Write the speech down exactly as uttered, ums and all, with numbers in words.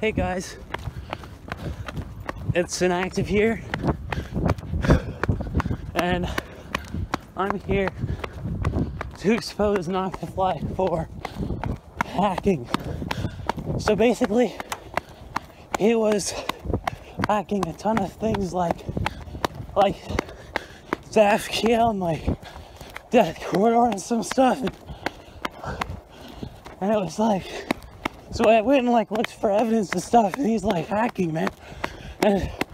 Hey guys, it's Synactive here, and I'm here to expose Not to Fly for hacking. So basically, he was hacking a ton of things like like the F K L and like that corridor and some stuff, and, and it was like, so I went and like looked for evidence and stuff, and he's like hacking, man, and